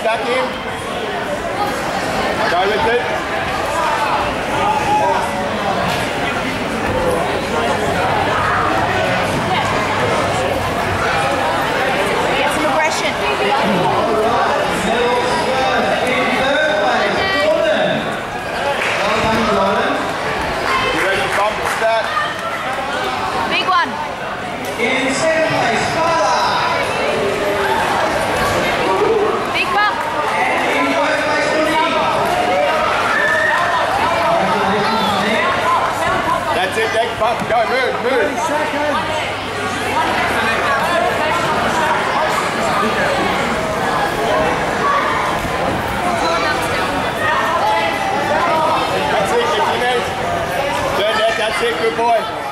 Stack him. Go with it. Get some aggression. You ready to bump the stack? Big one. In second place, Father. Big bump. In third place, Tony. That's it, next bump. Go, move, move. 30 seconds. That's it, 15 minutes. Turn that, that's it, good boy.